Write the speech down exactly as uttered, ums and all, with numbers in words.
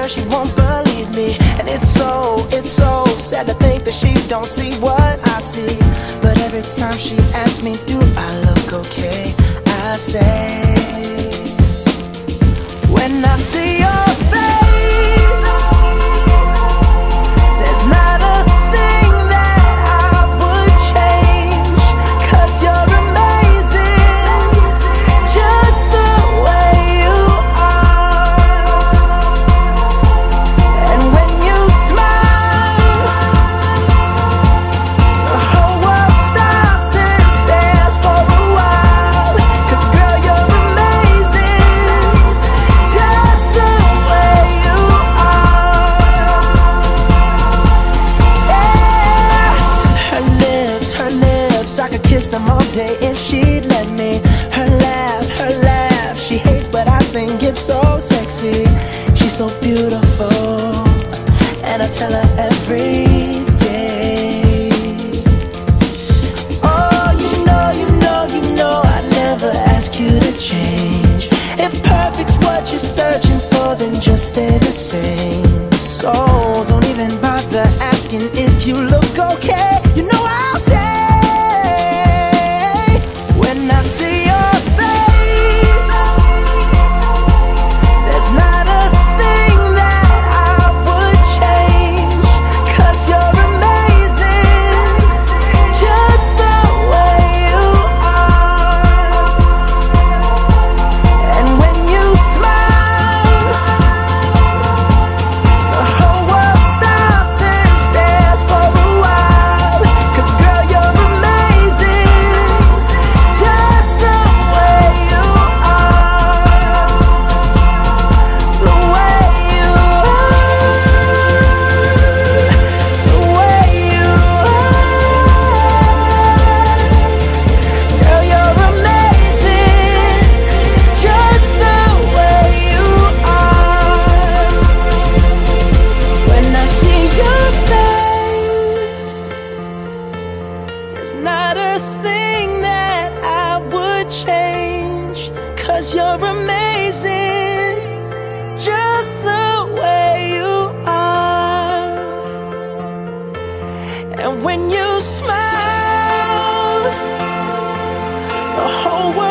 her, she won't believe me. And it's so, it's so sad to think that she don't see what I see. But every time she asks me, do I look okay, I say, when I see your face, there's not a thing that I would change. 'Cause you're amazing, just the way you are. And when you smile, the whole world stops and stares for a while. 'Cause girl, you're amazing, just the way you are. Yeah. Her lips, her lips, I could kiss them all day if she'd let me. Her laugh, her laugh, she hates but I think it's so sexy. She's so beautiful, and I tell her every day. Oh, you know, you know, you know I never ask you to change. If perfect's what you're searching for, then just stay the same. So don't even bother asking if you look okay. You know I'll say, when I see your face, there's not a thing that I would change. 'Cause you're amazing, just the way you are. And when you smile, the whole world stops and stares for a while. 'Cause girl, you're amazing, just the way you are. The way you are, the way you are. Girl, you're amazing, just the way you are. When I see your face, there's not a thing that I would change. 'Cause you're amazing, just the way you are. And when you smile, the whole world